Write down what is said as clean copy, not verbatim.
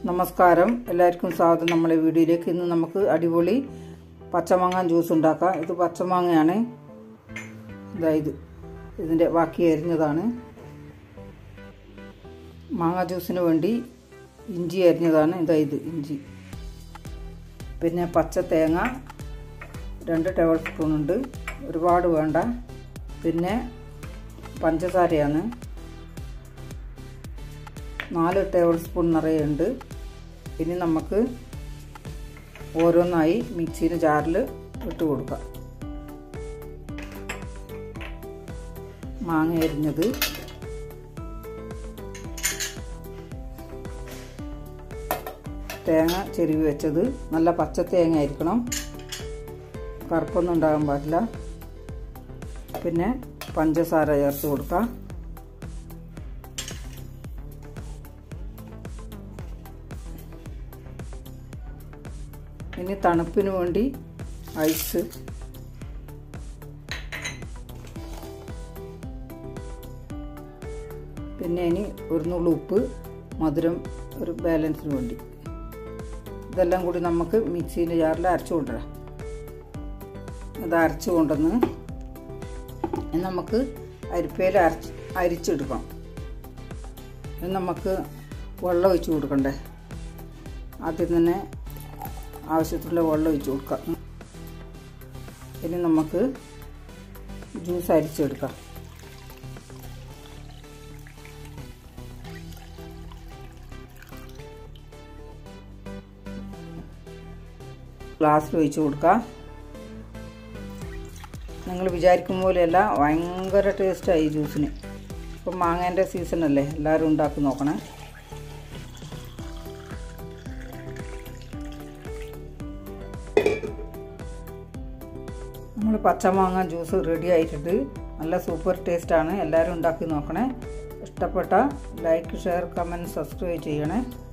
നമസ്കാരം, എല്ലാവർക്കും സ്വാഗതം നമ്മളെ വീഡിയോയിലേക്ക്. ഇന്ന് നമുക്ക് അടിപൊളി പച്ചമാങ്ങ ജ്യൂസ് ഉണ്ടാക്കാം. ഇത് പച്ചമാങ്ങയാണ്, ഇതായത് ഇതിൻ്റെ ബാക്കി അരിഞ്ഞതാണ്. മാങ്ങ ജ്യൂസിന് വേണ്ടി ഇഞ്ചി അരിഞ്ഞതാണ്, ഇതായത് ഇഞ്ചി. പിന്നെ പച്ച തേങ്ങ 2 ടേബിൾ സ്പൂൺ ഉണ്ട്, ഒരുപാട് വേണ്ട. പിന്നെ പഞ്ചസാരയാണ് 4 ടേബിൾ സ്പൂൺ നിറയുണ്ട്. ഇനി നമുക്ക് ഓരോന്നായി മിക്സിയുടെ ജാറിൽ ഇട്ട് കൊടുക്കാം. മാങ്ങ അരിഞ്ഞത്, തേങ്ങ ചെരുവി വെച്ചത്, നല്ല പച്ച തേങ്ങ ആയിരിക്കണം, കറുപ്പൊന്നും ഉണ്ടാകാൻ പാടില്ല. പിന്നെ പഞ്ചസാര ചേർത്ത് കൊടുക്കാം. ഇനി തണുപ്പിന് വേണ്ടി ഐസ്, പിന്നെ ഇനി ഒരു നുള്ളു ഉപ്പ്, മധുരം ഒരു ബാലൻസിന് വേണ്ടി. ഇതെല്ലാം കൂടി നമുക്ക് മിക്സിൻ്റെ ജാറിൽ അരച്ചു കൊണ്ടുവരാം. ഇത് അരച്ചു കൊണ്ടുവന്ന് നമുക്ക് അരിപ്പയിൽ അരിച്ചെടുക്കാം. ഇത് നമുക്ക് വെള്ളം ഒഴിച്ച് കൊടുക്കണ്ടേ, ആദ്യം തന്നെ ആവശ്യത്തിലുള്ള വെള്ളം ഒഴിച്ച് കൊടുക്കാം. ഇനി നമുക്ക് ജ്യൂസ് അരിച്ചെടുക്കാം. ഗ്ലാസ്സിൽ ഒഴിച്ച് കൊടുക്കാം. നിങ്ങൾ വിചാരിക്കും പോലെയല്ല, ഭയങ്കര ടേസ്റ്റായി ജ്യൂസിന്. ഇപ്പം മാങ്ങേൻ്റെ സീസണല്ലേ, എല്ലാവരും ഉണ്ടാക്കി നോക്കണേ. നമ്മൾ പച്ചമാങ്ങ ജ്യൂസ് റെഡി ആയിട്ടുണ്ട്. നല്ല സൂപ്പർ ടേസ്റ്റാണ്. എല്ലാവരും ഉണ്ടാക്കി നോക്കണേ. ഇഷ്ടപ്പെട്ട ലൈക്ക്, ഷെയർ, കമൻറ്റ്, സബ്സ്ക്രൈബ് ചെയ്യണേ.